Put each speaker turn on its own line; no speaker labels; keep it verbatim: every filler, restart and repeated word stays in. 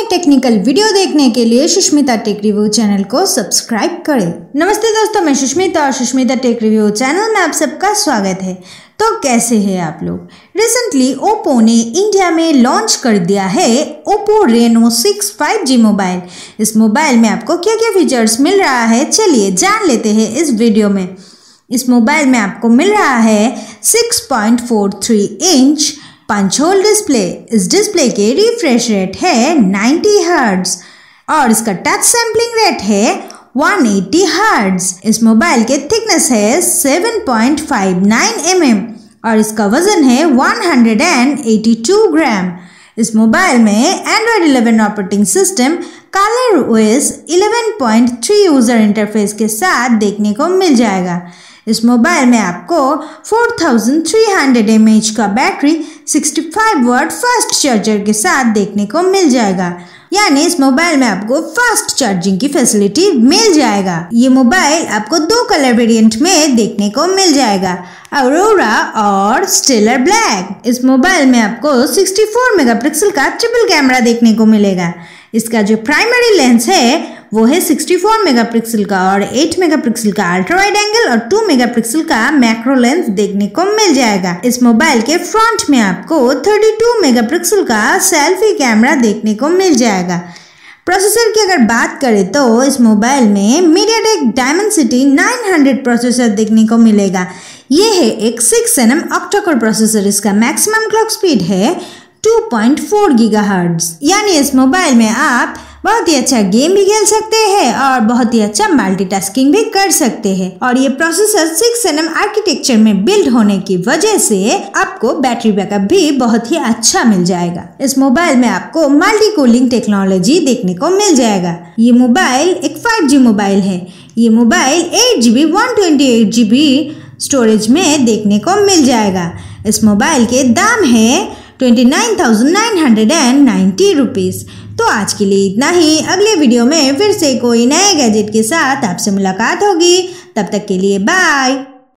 Technical video देखने के लिए सुष्मिता टेक रिव्यू चैनल को सब्सक्राइब करें। नमस्ते दोस्तों, मैं सुष्मिता और सुष्मिता टेक रिव्यू चैनल में आप सबका स्वागत है। तो कैसे हैं आप लोग? रिसेंटली ओप्पो ने इंडिया में लॉन्च कर दिया है Oppo Reno six five G mobile. इस मोबाइल में आपको क्या क्या फीचर्स मिल रहा है, चलिए जान लेते हैं इस वीडियो में। इस मोबाइल में आपको मिल रहा है six point four three inch punch hole display. इस डिस्प्ले के रिफ्रेश रेट है नाइंटी हर्ट्ज और इसका टच सैम्पलिंग रेट है वन एटी हर्ट्ज। इस मोबाइल के थिकनेस है seven point five nine m m और इसका वजन है one hundred eighty two gram. इस मोबाइल में Android eleven operating system Color OS eleven point three user interface के साथ देखने को मिल जाएगा। इस मोबाइल में आपको four thousand three hundred m A h का battery sixty five watt fast charger के साथ देखने को मिल जाएगा, यानी इस मोबाइल में आपको फास्ट चार्जिंग की फैसिलिटी मिल जाएगा। ये मोबाइल आपको दो कलर वेरिएंट में देखने को मिल जाएगा, अरोरा और स्टेलर ब्लैक। इस मोबाइल में आपको सिक्सटी फोर मेगापिक्सल का ट्रिपल कैमरा देखने को मिलेगा। इसका जो प्राइमरी लेंस है वो है सिक्सटी फोर मेगापिक्सल का और एट मेगापिक्सल का अल्ट्रा वाइड एंगल और टू मेगापिक्सल का मैक्रो लेंस देखने को मिल जाएगा। इस मोबाइल के फ्रंट में आपको थर्टी टू मेगापिक्सल का सेल्फी कैमरा देखने को मिल जाएगा। प्रोसेसर की अगर बात करें तो इस मोबाइल में MediaTek Dimensity nine hundred processor देखने को मिलेगा। ये है एक six n m octa core processor. इसका मैक्सिमम क्लॉक स्पीड है टू पॉइंट फोर गीगाहर्ट्ज, यानी इस मोबाइल में आप बहुत ही अच्छा गेम भी खेल सकते हैं और बहुत ही अच्छा मल्टीटास्किंग भी कर सकते हैं। और ये processor six n m architecture में बिल्ड होने की वजह से आपको बैटरी बैकअप भी बहुत ही अच्छा मिल जाएगा। इस मोबाइल में आपको मल्टी कूलिंग टेक्नोलॉजी देखने को मिल जाएगा। ये मोबाइल एक फाइव जी मोबाइल है। ये mobile eight G B one twenty eight G B storage में देखने को मिल जाएगा। इस मोबाइल के दाम है twenty nine thousand nine hundred ninety rupees. तो आज के लिए इतना ही। अगले वीडियो में फिर से कोई नए गैजेट के साथ आपसे मुलाकात होगी। तब तक के लिए बाय।